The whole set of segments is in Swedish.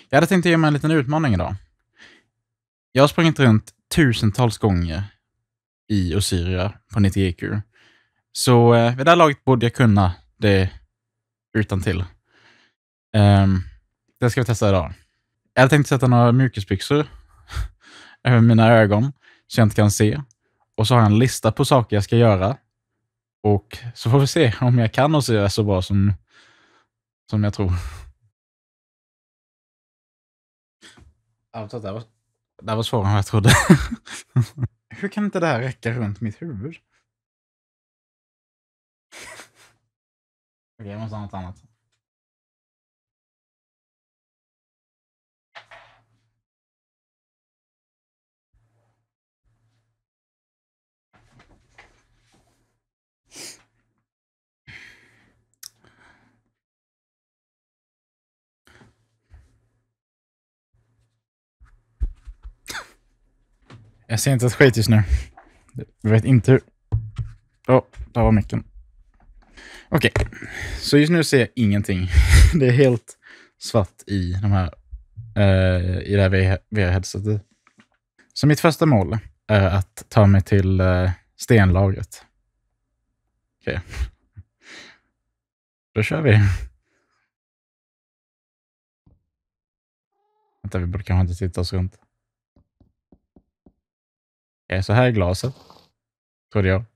Jag hade tänkt ge mig en liten utmaning idag. Jag har sprungit runt tusentals gånger i Osyria på 90 IQ. Så vid det här laget borde jag kunna det utan till. Det ska vi testa idag. Jag hade tänkt sätta några mjukisbyxor över mina ögon så jag inte kan se. Och så har jag en lista på saker jag ska göra. Och så får vi se om jag kan och se så bra som jag tror. Det var svårare än vad jag trodde. Hur kan inte det här räcka runt mitt huvud? Okej, jag måste ha något annat. Jag ser inte ett skit just nu. Jag vet inte hur... där var micken. Okej, så just nu ser jag ingenting. Det är helt svart i de här i det här VR-headsetet. Så mitt första mål är att ta mig till stenlagret. Okej. Då kör vi. Vänta, vi borde kanske inte titta oss runt. Okej, så här är glaset. Trodde jag.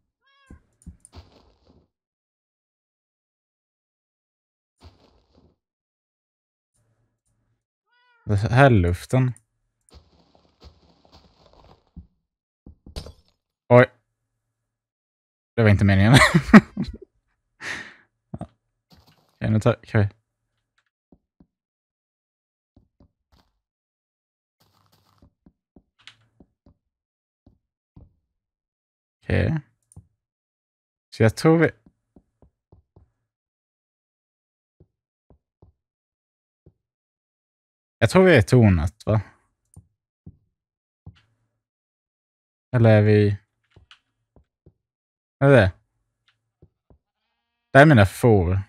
Det här är luften. Oj. Det var inte meningen. Okej, nu tar vi. Okej. Så jag tror vi... Jag tror vi är tornet, va? Eller är vi... Vad är det? Det är mina får.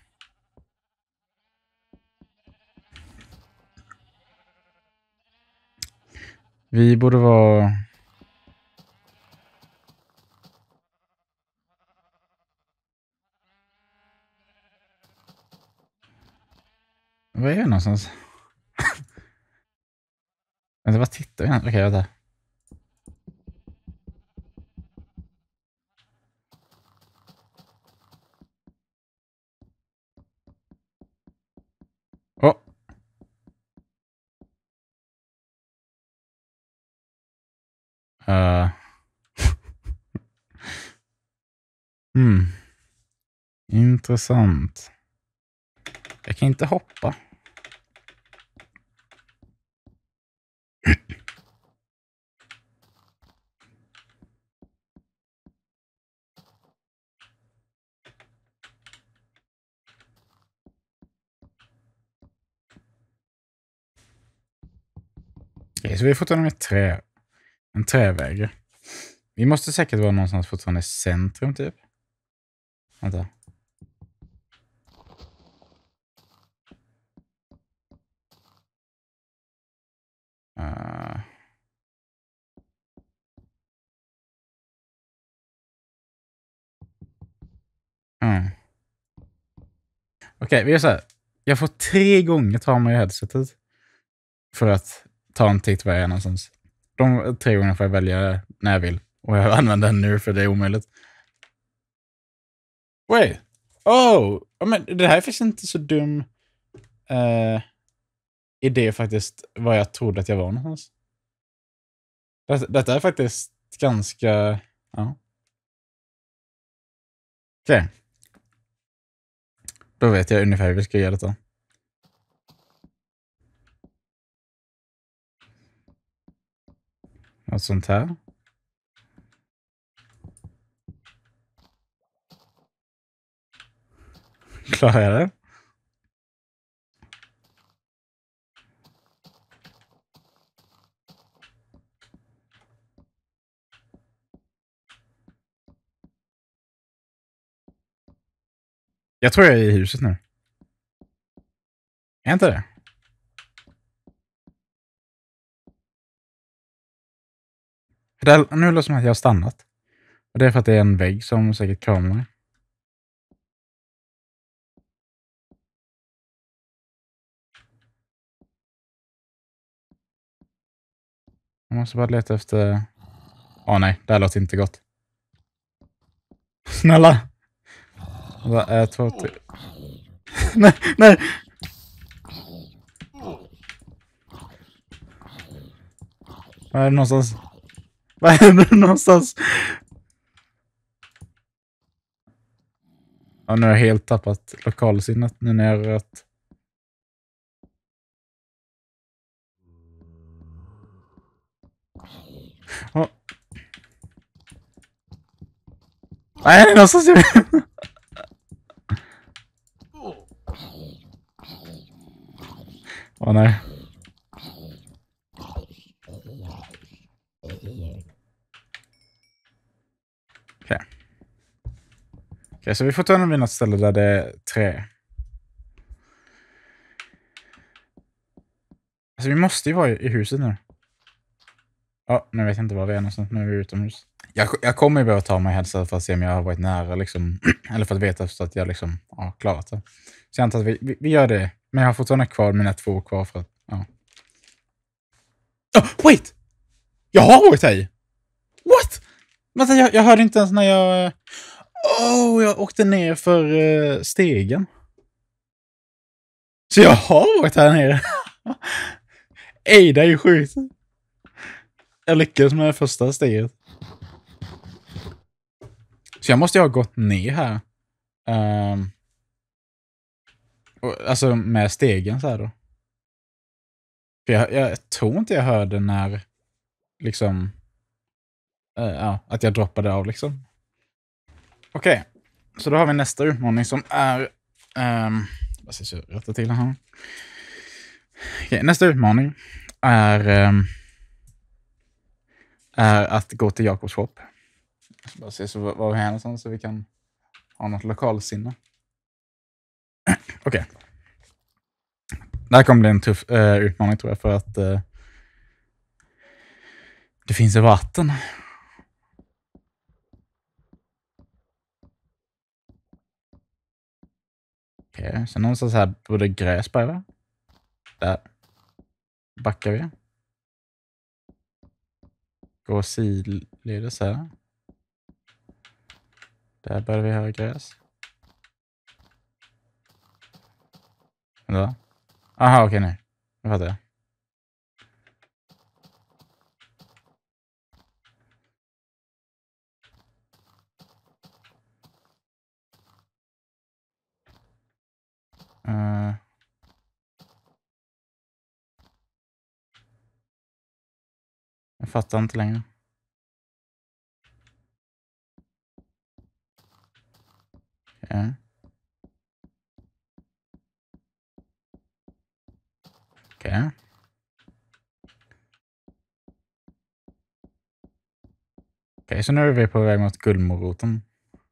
Vi borde vara... Var är jag någonstans? Vänta, vad tittar vi? Okej, vänta. Åh! Intressant. Jag kan inte hoppa. Okej, så vi är fortfarande med trä. En träväg. Vi måste säkert vara någonstans fortfarande i centrum, typ. Vänta. Okej, vi gör så här. Jag får 3 gånger ta mig i headsetet. För att ta en titt var jag är någonstans. De 3 gångerna får jag välja när jag vill. Och jag använder den nu för det är omöjligt. Wait. Oh! Men det här finns inte så dum idé faktiskt vad jag trodde att jag var någonstans. Detta är faktiskt ganska... Ja. Okej. Då vet jag ungefär hur vi ska göra detta. Något sånt här. Klarar jag det? Jag tror jag är i huset nu. Är inte det? Nu låter det som att jag har stannat. Och det är för att det är en vägg som säkert kramar mig. Jag måste bara leta efter... Nej, det här låter inte gott. Snälla! Vad är 2, 3... nej! Vad är det någonstans? Vad är det någonstans? Ja, nu har jag helt tappat lokalsinnet nu när jag har rört. Nej, någonstans. Nej. Okej, så vi får ta den vid något ställe där det är trä. Alltså vi måste ju vara i huset nu. Nu vet jag inte var vi är någonstans. Nu är vi utomhus. Jag kommer ju behöva ta mig hälsa för att se om jag har varit nära liksom. Eller för att veta så att jag liksom klarat det. Så jag antar att vi gör det. Men jag har fortfarande kvar mina 2 kvar för att, wait! Jag har varit här. What? Vänta, jag hörde inte ens när jag... jag åkte ner för stegen. Så jag har varit här nere. Ej, det är ju sjukt. Jag lyckades med det första steget. Så jag måste ju ha gått ner här. Alltså med stegen så här då. För jag tror inte jag hörde när liksom att jag droppade av liksom. Okej. Så då har vi nästa utmaning som är vad ska jag rätta till här. Okej, nästa utmaning är att gå till Jakobs shop. Jag ska bara se så var vi är någonstans så vi kan ha något lokalsinne. Okej. Det här kommer bli en tuff utmaning tror jag för att det finns vatten. Okej, så någonstans här borde gräs bara. Där backar vi. Går sidledes här. Där börjar vi höra gräs. Vänta. Aha, okej nu. Jag fattar. Jag fattar inte längre. Okej. Okej. Okej, så nu är vi på väg mot guldmoroten.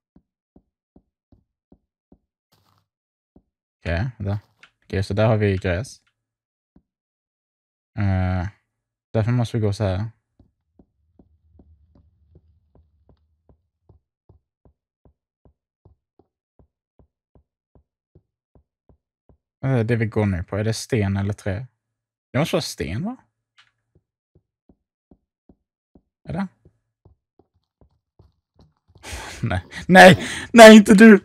Okej, där. Okej, så där har vi gräs. Därför måste vi gå så här. Det vi går nu på, är det sten eller trä? Det måste vara sten, va? Är det? Nej. Nej! Nej, inte du!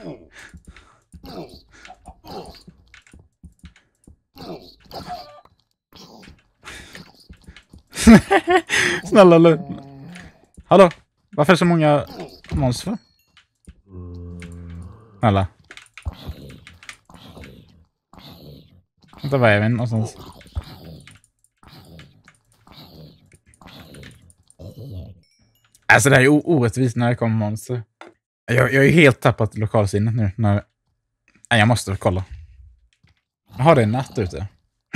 Snälla. Hallå? Varför är det så många monster? Snälla. Vänta, var är vi någonstans? Alltså det här är orättvist när det kommer monster. Jag är helt tappat lokalsinnet nu. Nej, jag måste kolla. Har det en natt ute?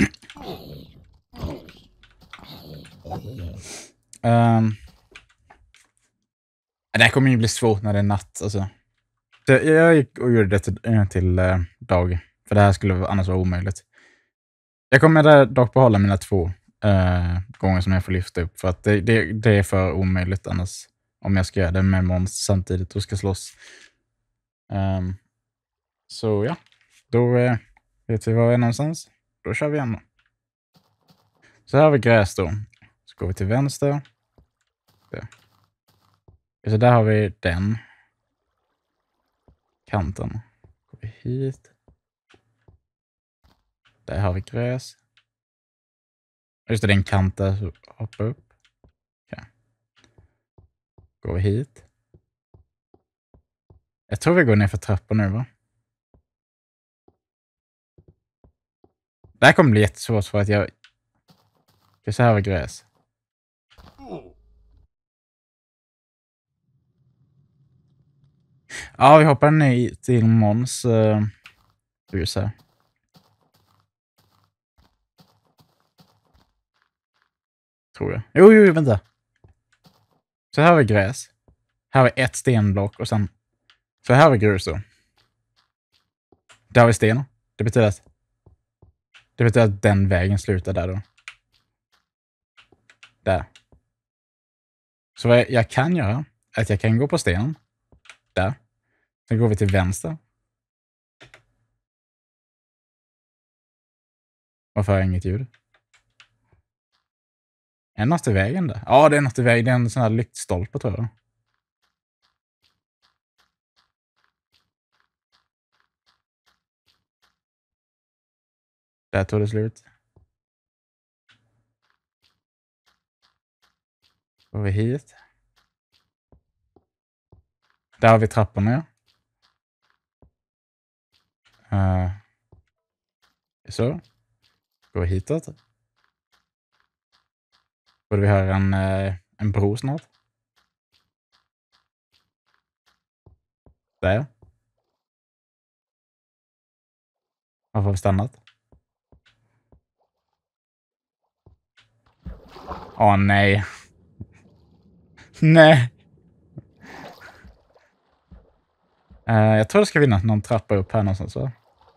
Det här kommer ju bli svårt när det är natt. Alltså. Jag gick och gjorde det till dag. För det här skulle annars vara omöjligt. Jag kommer dock behålla mina 2 gånger som jag får lyfta upp. För att det är för omöjligt annars. Om jag ska göra det med Måns samtidigt och ska slåss. Så ja, då vet vi var vi är någonstans. Då kör vi igen då. Så här har vi gräs då. Så går vi till vänster. Där. Så där har vi den kanten. Går vi hit. Där har vi gräs. Just det, den kanten så hoppar upp. Okay. Går vi hit. Jag tror vi går ner för trappan nu, va? Det här kommer bli jättesvårt för att jag... Det är så här har vi gräs. Ja, vi hoppar ner till Måns hus här. Tror jag. Jo, vänta. Så här har vi gräs. Här har vi ett stenblock och sen... Så här har vi grus då. Där har vi sten. Det betyder att den vägen slutar där då. Där. Så vad jag kan göra är att jag kan gå på stenen. Där. Sen går vi till vänster. Varför har jag inget ljud? Är det något i vägen där? Ja, det är något i vägen. Det är en sån här lyktstolpe tror jag. Där tog det slut. Går vi hit. Där har vi trapporna. Så. Går vi hitåt. Borde vi höra en bro snart. Där. Varför har vi stannat? Åh, nej. Nej. Jag tror det ska vinna någon trappa upp här någonstans, va?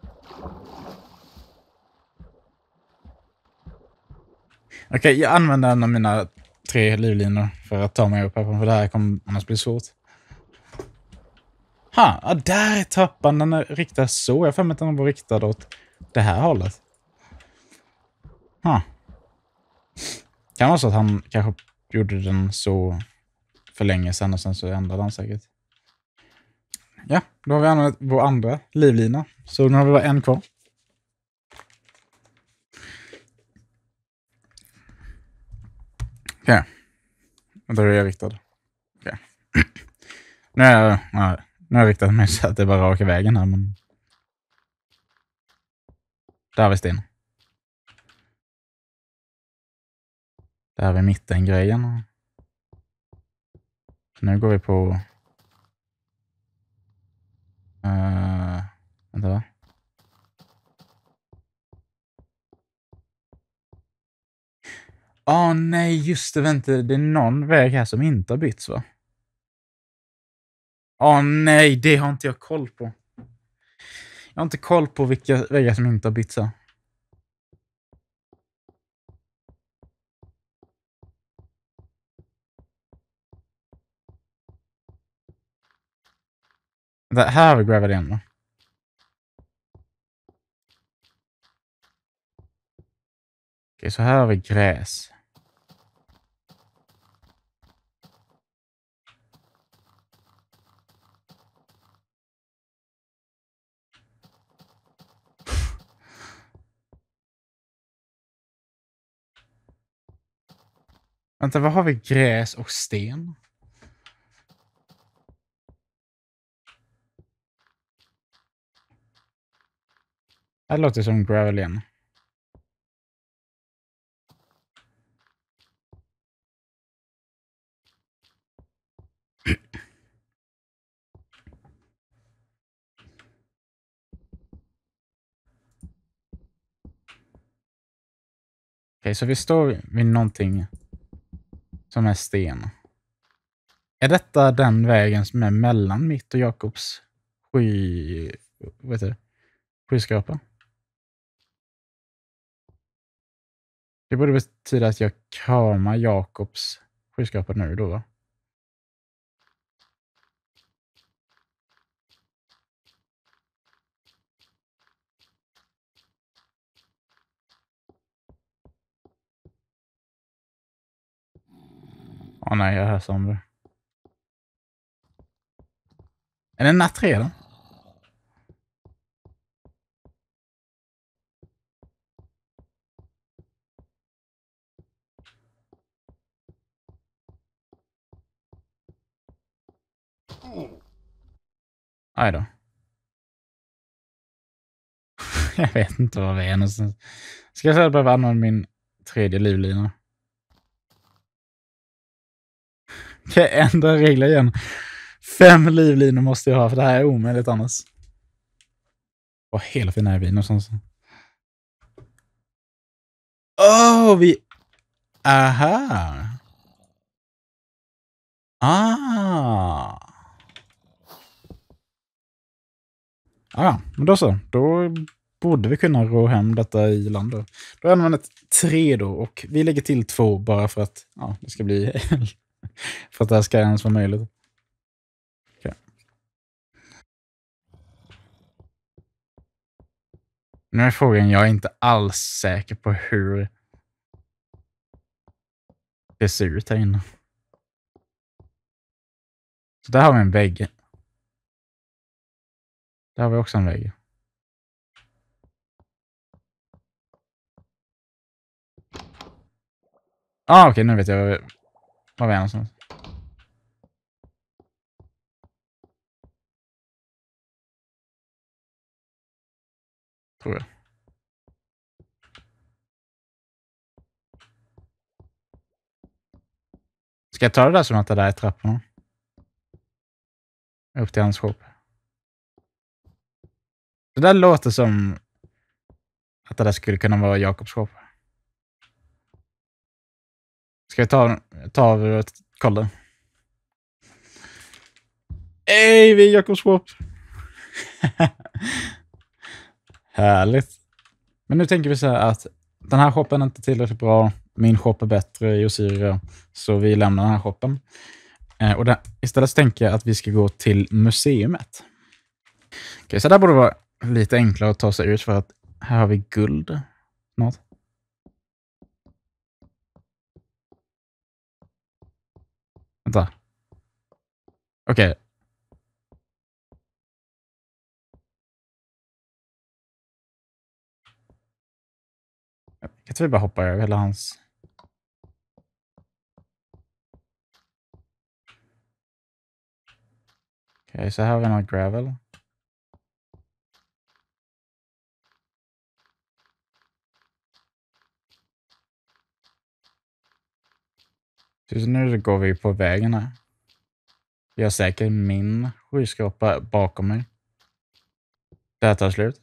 Okej, jag använder en av mina 3 livlinor för att ta mig upp här, för det här kommer annars bli svårt. Ja, där är trappan. Den är riktad så. Jag har för mig att den var riktad åt det här hållet. Kan vara så att han kanske gjorde den så för länge sedan och sen så ändrade han säkert. Ja, då har vi använt vår andra livlina. Så nu har vi bara en kvar. Okej. Då är jag riktad. Okej. Nu har jag riktat mig så att det är bara raka vägen här. Men... Där har vi sten. Där har vi mittengrejen. Så nu går vi på... Vänta, va? Nej, just det, vänta. Det är någon väg här som inte har bytts, va? Nej, det har inte jag koll på. Jag har inte koll på vilka vägar som inte har bytts här. Här har vi gravel igen, va? Okej, så här har vi gräs. Vänta, vad har vi? Gräs och sten? Det låter som gravel igen. Okej, så vi står vid någonting som är sten. Är detta den vägen som är mellan mitt och Jakobs skyskrapa? Det borde betyda att jag kramar Jakobs skyskrapa nu då, va? Åh nej, jag hör zombie. Är det natt redan? Aj då. Jag vet inte var vi är någonstans. Ska jag säga att jag behöver använda min 3:e livlina? Kan jag ändra regler igen? 5 livlinor måste jag ha, för det här är omöjligt annars. Vad hela fina är vi någonstans? Vi är här. Men då så. Då borde vi kunna rå hem detta i land då. Då har man 3 då, och vi lägger till 2 bara för att det ska bli för att det här ska ens vara möjligt. Okay. Nu är frågan, jag är inte alls säker på hur det ser ut här inne. Så där har vi en vägg. Där har vi också en vägg. Okej, nu vet jag var vi är någonstans. Tror jag. Ska jag ta det där som att det där är trapporna? Upp till hans shop. Det där låter som att det där skulle kunna vara Jakobs shop. Ska jag ta och kolla? Hej, vi är Jakobs shop! Härligt. Men nu tänker vi så här att den här shoppen är inte tillräckligt bra. Min shop är bättre i Osiria. Så vi lämnar den här shoppen. Och istället så tänker jag att vi ska gå till museumet. Okej, så där borde vara lite enklare att ta sig ut, för att här har vi guld. Något. Vänta. Okej. Jag tror vi bara hoppar över hela hans... Okej, så här har vi några gravel. Så nu går vi på vägen här. Jag har säkert min skyskrapa bakom mig. Det här tar slut.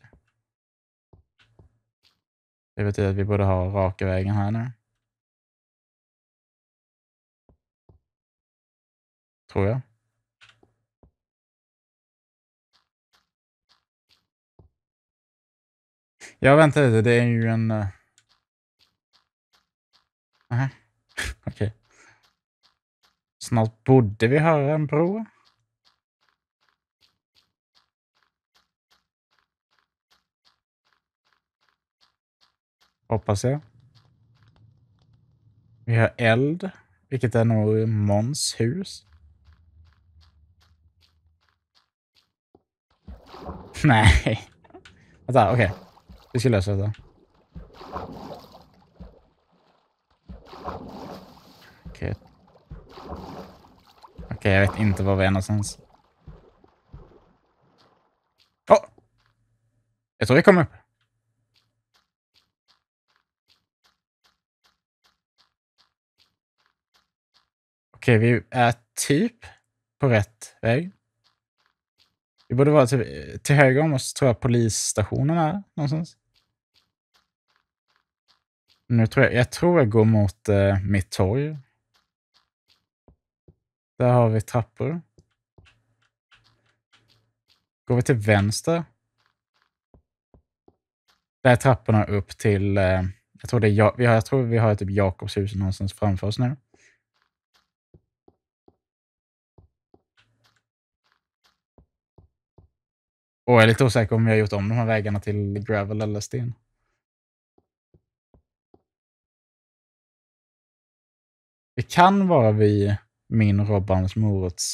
Det betyder att vi borde ha raka vägen här nu. Tror jag. Jag väntar lite, det är ju en... Nej. Okej. Snart borde vi höra en bro. Hoppas jag. Vi har eld, vilket är nog Måns hus. Nej. Vänta, okej. Vi ska lösa det. Okej, jag vet inte var vi är någonstans. Jag tror vi kommer upp. Okej, vi är typ på rätt väg. Vi borde vara till höger om oss, tror jag polisstationen är någonstans. Nu tror jag går mot mitt torg. Där har vi trappor. Går vi till vänster. Där är trapporna upp till Jag tror, jag tror vi har typ Jakobs hus någonstans framför oss nu. Och jag är lite osäker om vi har gjort om de här vägarna till gravel eller sten. Det kan vara vid min Robbans morots...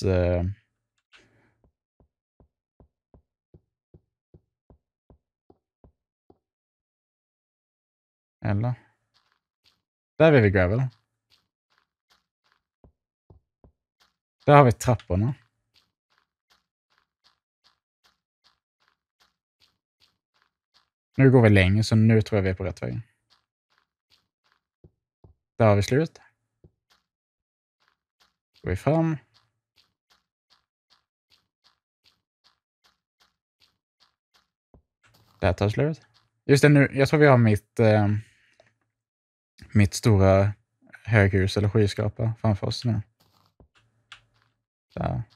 eller? Där är vi gravel. Där har vi trapporna. Nu går vi längre, så nu tror jag vi är på rätt väg. Där har vi slut. Går vi fram. Där tar slut. Just det, nu. Jag tror vi har mitt stora höghus eller skyskrapa framför oss nu. Där.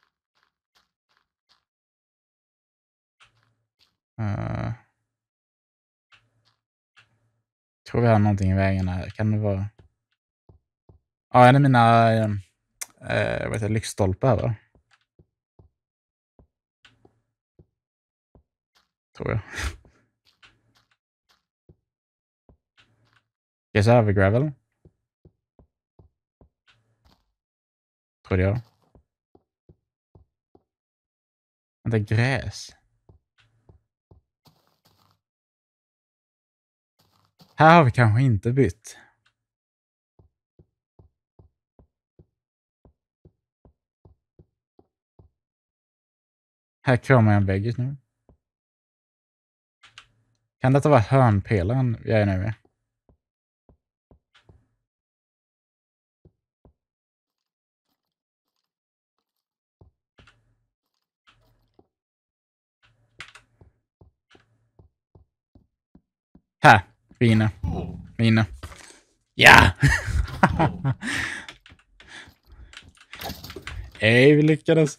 Tror vi har någonting i vägen här. Kan det vara... Ja, en av mina vad heter det, lyktstolpar här, va? Tror jag. Okej, så här har vi gravel. Tror jag. Det är gräs. Här har vi kanske inte bytt. Här kramar jag en vägg just nu. Kan detta vara hörnpelaren jag är nu i? Här, vi är inne. Vi är inne. Ja! Hej, vi lyckades.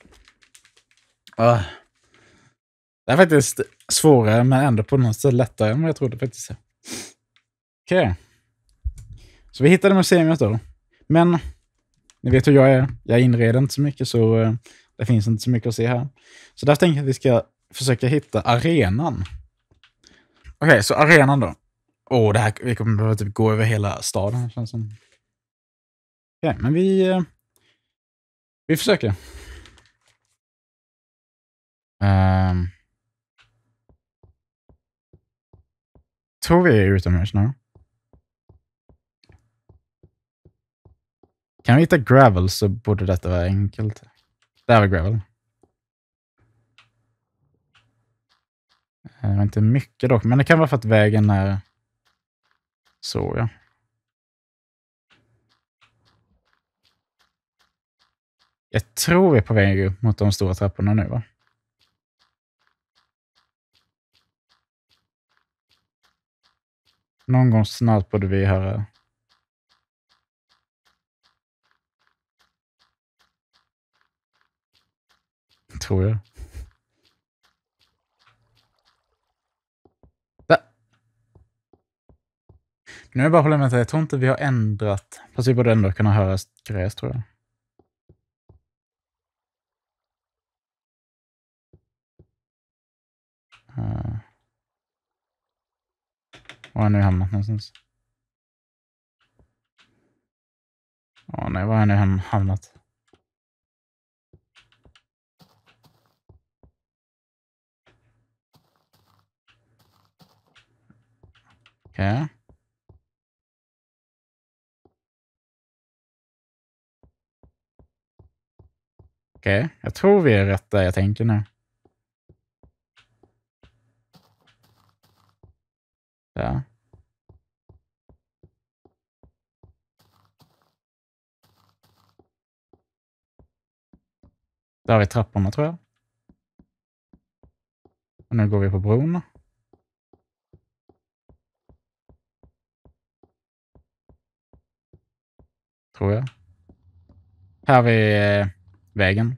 Det är faktiskt svårare, men ändå på något sätt lättare än vad jag trodde faktiskt. Okej. Så vi hittade museet då. Men ni vet hur jag är. Jag inreder inte så mycket, så det finns inte så mycket att se här. Så därför tänker jag att vi ska försöka hitta arenan. Okej, så arenan då. Det här, vi kommer behöva typ gå över hela staden, känns som. Okej, men vi försöker. Tror vi är utomhus nu. Kan vi hitta gravel så borde detta vara enkelt. Där var gravel. Det var inte mycket dock, men det kan vara för att vägen är så, ja. Jag tror vi är på väg upp mot de stora trapporna nu, va? Någon gång snart borde vi höra. Tror jag. Där. Nu är jag bara hålla med att jag tror inte vi har ändrat. Fast vi borde ändå kunna höra gräs, tror jag. Var har jag nu hamnat någonstans? Nej, var har jag nu hamnat? Okej. Okej, jag tror vi är rätt där jag tänker nu. Ja. Där har vi trapporna, tror jag. Och nu går vi på bron. Tror jag. Här har vi vägen.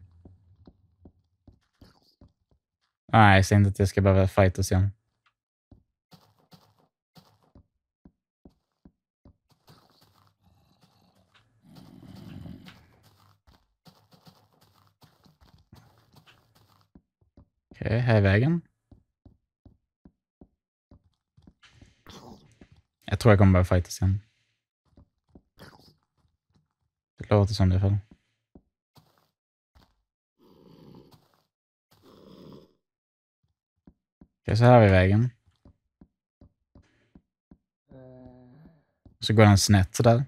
Nej, jag ser inte att jag ska behöva fightas igen. Okej, här är vägen. Jag tror jag kommer börja fighta sen. Det låter som det i alla fall. Okej, så här har vi vägen. Så går den snett sådär.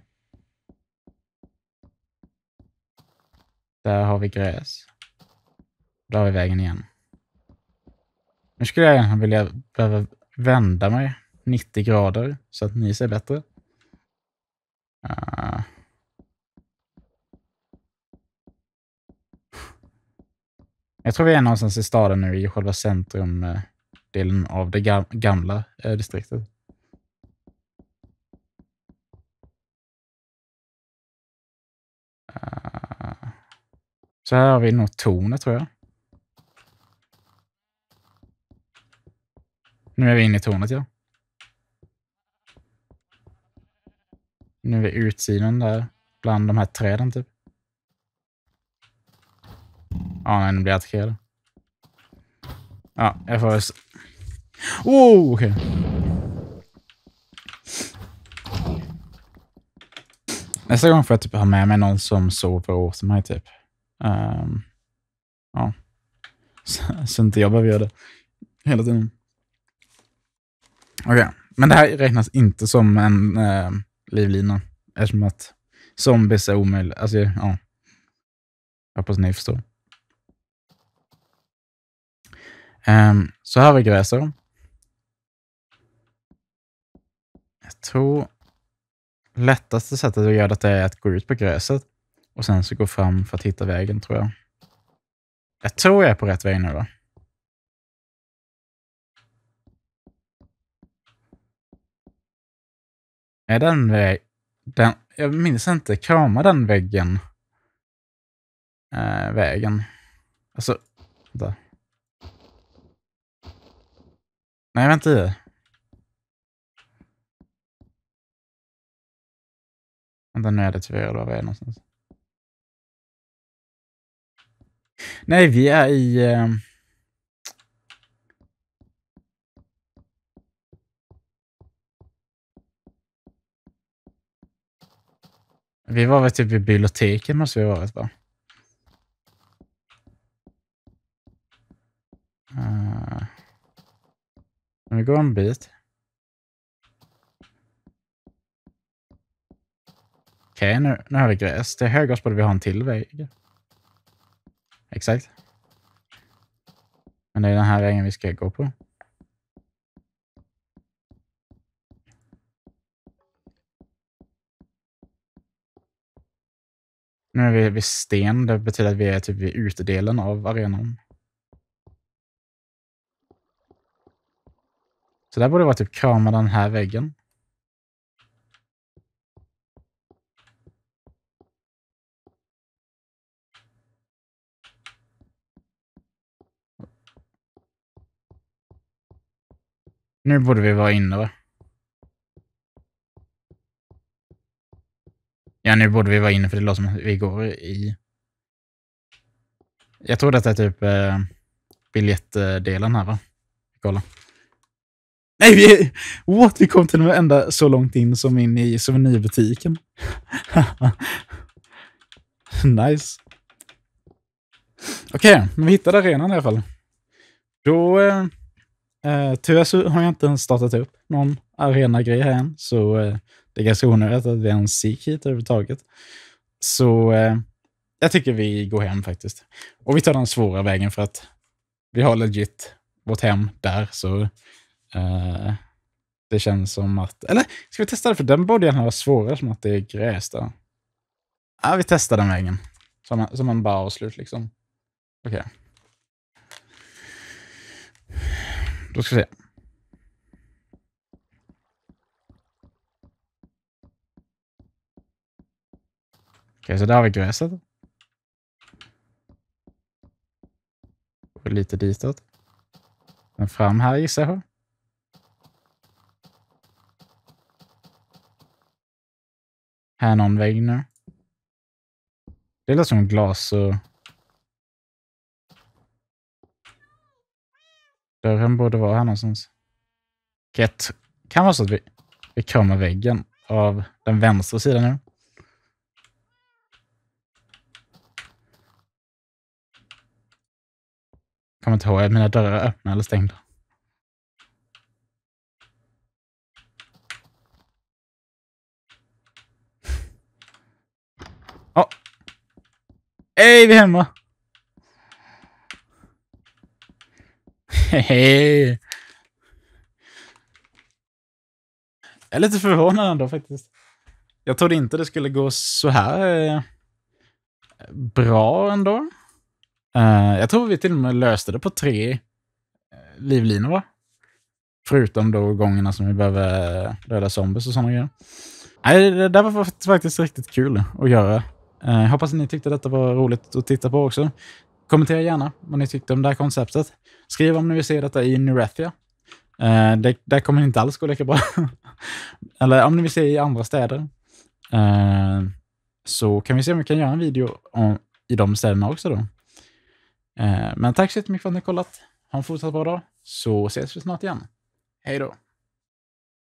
Där har vi gräs. Där har vi vägen igen. Nu skulle jag egentligen vilja behöva vända mig 90 grader så att ni ser bättre. Jag tror vi är någonstans i staden nu i själva centrumdelen av det gamla distriktet. Så här har vi nog tornet tror jag. Nu är vi inne i tornet, ja. Nu är vi utsidan där bland de här träden typ. Ja, nej, nu blir jag attackerad. Ja, jag får... Oh, okej. Nästa gång får jag typ ha med mig någon som sover åt mig typ. Ja. Så inte jag behöver göra det hela tiden. Okej, men det här räknas inte som en livlina. Eftersom att zombies är omöjligt. Alltså, ja. Jag hoppas ni förstår. Så här har vi gräser. Jag tror lättaste sättet att göra det är att gå ut på gräset. Och sen så gå fram för att hitta vägen, tror jag. Jag tror jag är på rätt väg nu, va? Är den väg... jag minns inte. Kramar den väggen? Vägen. Alltså... Där. Nej, vänta. Vänta, nu är det tyvärr då. Var är någonstans? Nej, vi är i... Vi var väl typ i biblioteken måste vi ha varit, va? Vi går en bit. Okej, nu har vi gräs. Det är högast borde vi ha en till väg. Exakt. Men det är den här vägen vi ska gå på. Nu är vi vid sten. Det betyder att vi är typ vid utedelen av arenan. Så där borde vara typ krama den här väggen. Nu borde vi vara inne, va? Ja, nu borde vi vara inne för det låter som att vi går i... Jag tror detta är typ biljettdelen här, va? Kolla. Nej, vi kom till och med ända så långt in som in i souvenirbutiken. Nice. Okej, men vi hittade arenan i alla fall. Då... tyvärr så har jag inte ens startat upp någon arena-grej här än. Så det är ganska onödigt att vi ens gick hit överhuvudtaget. Så jag tycker vi går hem faktiskt. Och vi tar den svåra vägen för att vi har legit vårt hem där. Så det känns som att... Eller ska vi testa det? För den borde gärna vara svårare som att det är gräs där. Ja, vi testar den vägen. Som en bara avslut liksom. Okej. Då ska vi se. Okej, så där har vi gräset. Och lite ditåt. Men fram här gissar jag. Här är någon vägg nu. Det låter som glas och... Dörren borde vara här någonstans. Kan vara så att vi kramar väggen av den vänstra sidan nu. Kommer inte ihåg att mina dörrar är öppna eller stängda. Ja. Hej, vi är hemma. Hej. Jag är lite förvånad ändå faktiskt. Jag trodde inte det skulle gå så här bra ändå. Jag tror vi till och med löste det på 3 livlinor, va? Förutom då gångerna som vi behöver döda zombies och sådana grejer. Nej, det där var faktiskt riktigt kul att göra. Hoppas att ni tyckte detta var roligt att titta på också. Kommentera gärna vad ni tyckte om det här konceptet. Skriv om ni vill se detta i Nurathia. Där kommer inte alls gå lika bra. Eller om ni vill se i andra städer. Så kan vi se om vi kan göra en video i de städerna också då. Men tack så jättemycket för att ni har kollat. Ha en fortsatt bra dag. Så ses vi snart igen. Hej då.